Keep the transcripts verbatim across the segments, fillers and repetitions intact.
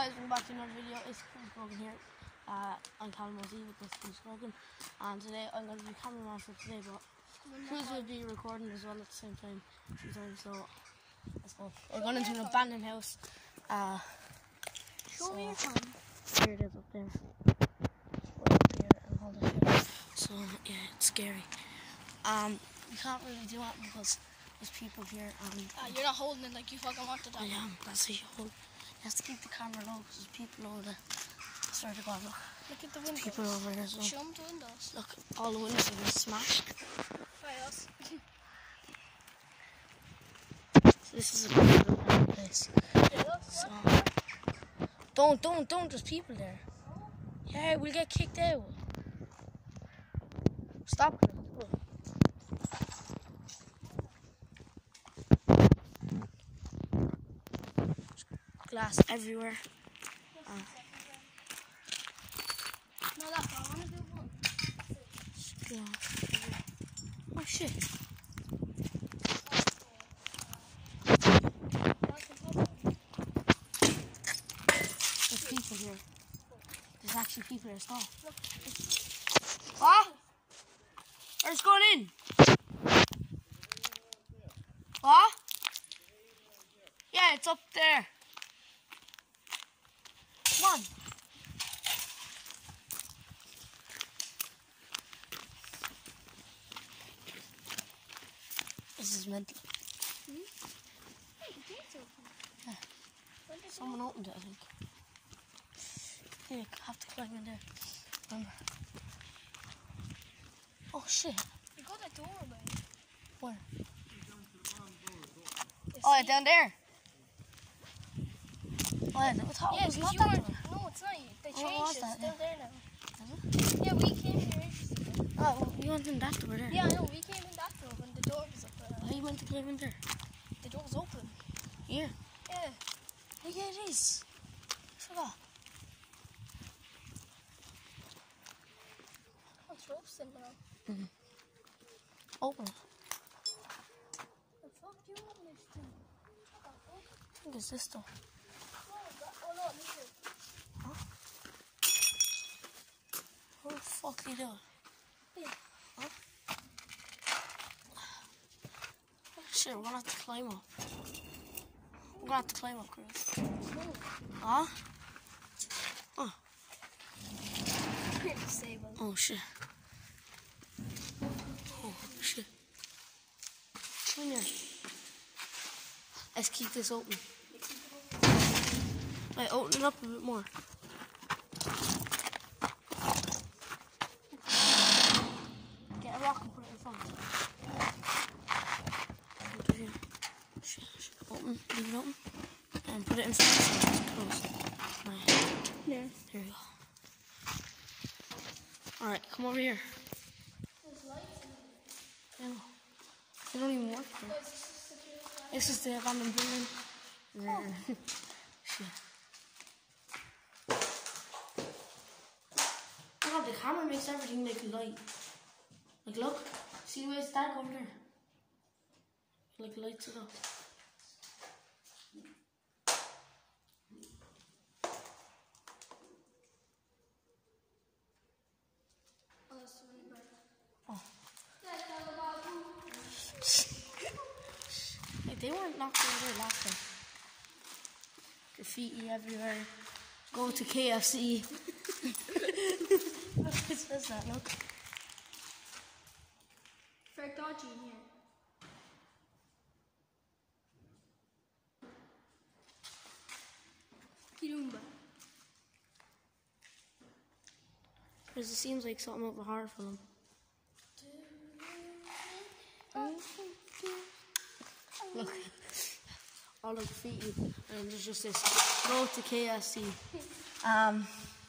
guys, welcome back to another video. It's Chris Brogan here. Uh, I'm Callum Mosey with this Chris Brogan, and today I'm going to be cameraman for today, but Cruz will be recording as well at the same time. So let's go. We're going into an abandoned house. Uh, Show so, me your phone. Here it is up there. We're up here and hold it here. So yeah, it's scary. Um, we can't really do it because there's people here. And Uh, you're not holding it like you fucking wanted that. I am. That's how you hold. You have to keep the camera low because there's people over there. I swear to God, look. Look at the windows. People over here as well. Show them the windows. Look, all the windows have been smashed. Right, us. So this is a beautiful place. Yeah, look, So, look. don't, don't, don't. There's people there. Yeah, we'll get kicked out. Stop. Glass everywhere. Uh, No, that's not. I want to do one. glass. Oh shit. There's people here. There's actually people here. Stop. What? Where's going in? What? Yeah, it's up there. Come on. This is mental. Hmm? Hey, the gate's open. Yeah. Someone opened it, I think. Yeah, you have to climb in there. Remember. Oh shit. You got that door away. Where? You Oh, yeah, see? down there. Oh, yeah, I thought Yeah, it was because not you that weren't. door. No, it's not. They Oh, changed what was it. that, It's still yeah? there now. Is it? Yeah, we came here ages ago. Oh, well, you went in that door there. Yeah, I know. We came in that door when the door was up there. Why you went to climb in there? The door was open. Here. Yeah. Oh, yeah, it is. I forgot. What's ropes in now? Mm-hmm. Open it. The fuck do you want this thing? What the fuck? I think it's this door. Oh, that, oh no, this is. Huh? What the fuck are you doing? Yeah. Huh? Oh, shit, we're gonna have to climb up. We're gonna have to climb up, Chris. No. Huh? Oh. You're disabled. Oh, shit. Oh, shit. Come here. Let's keep this open. Wait, open it up a bit more. Get a rock and put it in front. Put it here. Shit, shit. Open, leave it open. And put it in front so it's closed. Right. Yeah. There you go. Alright, come over here. There's lights in Yeah. They don't even work here. it. This is the abandoned building. Oh. Shit. Oh, the camera makes everything like light. Like, look. See the way it's dark over there? Like, lights it up. Oh, that's the window. Oh. Like, they weren't knocked over there last time. Graffiti everywhere. Go to K F C. Look, it says that, look. Very dodgy in here. Kirumba. Because it seems like something of a horror film. Look. All the graffiti. And there's just this. Go to K F C. Um.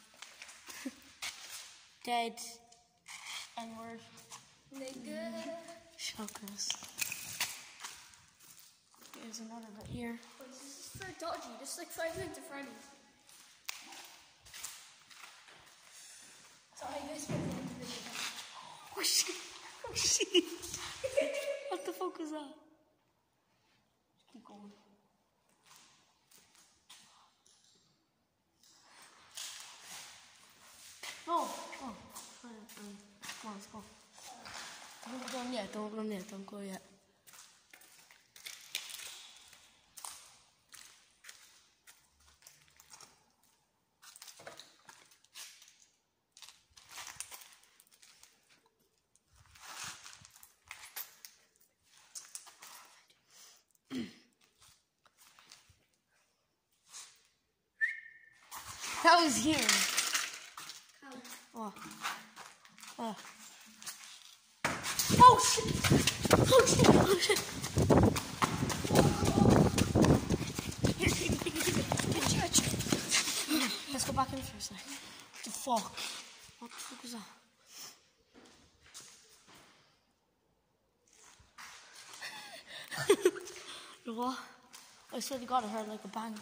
Dead. N-word. Nigga. Shockers. Here's another bit here. Oh, this is very dodgy. This is like five minutes of Freddy's. So how you guys feel about the video? Oh shit. Oh shit. What the fuck was that? Keep going. Go. Go. Come on, let's go. Don't go down yet. Don't go down yet. Don't go yet. That was here. Oh. Oh. Oh shit! Oh shit! Oh shit! Here, here, here, here, here, here. Let's go back in for a sec. What the fuck? What the fuck was that? What? I swear to God, I heard like a bang.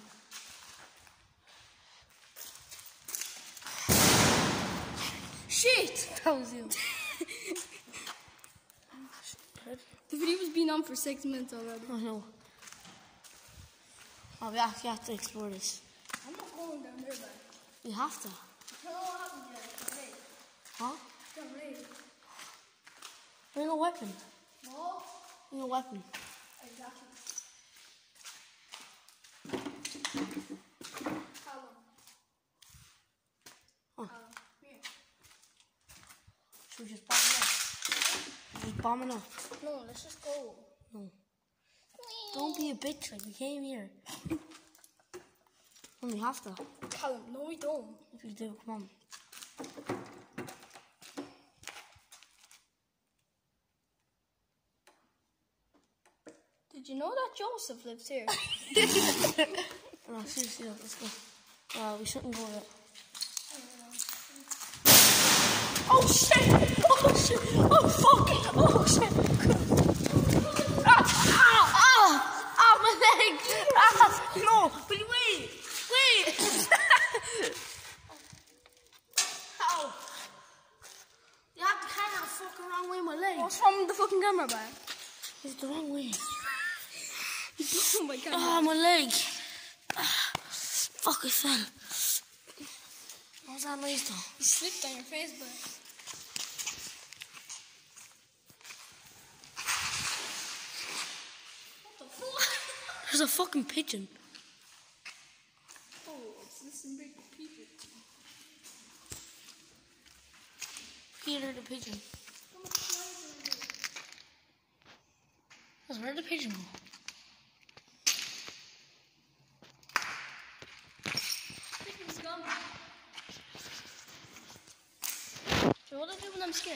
Shit! That was you. The video's been on for six minutes already. I know. Oh, we actually have to explore this. I'm not going down there, man. We have to. I don't know what happened yet. It's late. Huh? It's late. Bring a weapon. No. Bring a weapon. Exactly. Callum. Oh. Callum, here. Should we just bomb it up? Just bomb it up. No, let's just go. No. Don't be a bitch, like we came here. And we have to. Callum, no we don't. If we do, come on. Did you know that Joseph lives here? No, seriously, let's go. Uh, we shouldn't go yet. Oh shit! Oh shit! Oh fuck! Oh shit! Ah! Ah! Ah! Ah! My leg! Ah! No! Will you wait? Wait! Ow! You have to carry the fucking wrong way, my leg. What's wrong with the fucking camera bag? It's the wrong way. Oh my god. Ah, my leg. Ah, fuck, I fell. What was that noise though? You slipped on your face, but. What the fuck? There's a fucking pigeon. Oh, it's this big pigeon. Peter the pigeon. Where'd the pigeon go? Pigeon's gone. So what do I do when I'm scared?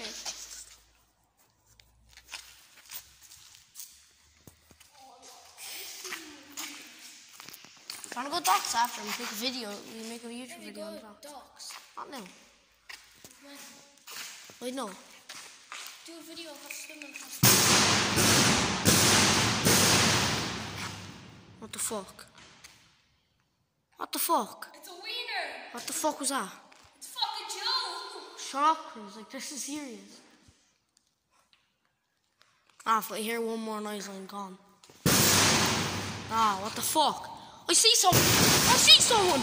Trying to go docks after and take a video. We make a YouTube We video go on docks. docks. Not now. When? Wait, no. Do a video of us swimming. What the fuck? What the fuck? It's a wiener. What the fuck was that? It's fucking Joe. Shut up, Cruz. Like, this is serious. Ah, if I hear one more noise, I'm gone. Ah, what the fuck? I see someone! I see someone!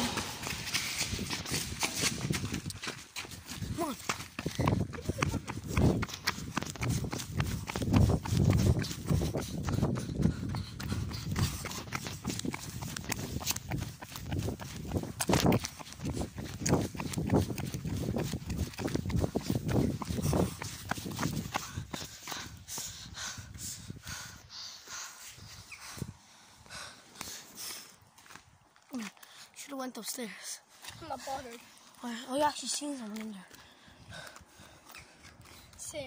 Come on. Should have went upstairs. I'm not bothered. I, I actually seen someone in there. Same.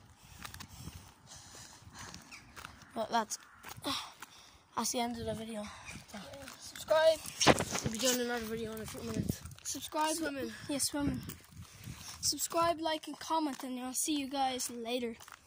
But that's that's the end of the video. Yeah. Subscribe. We'll be doing another video in a few minutes. Subscribe. Swimming. Yeah, swimming. Subscribe, like, and comment, and I'll see you guys later.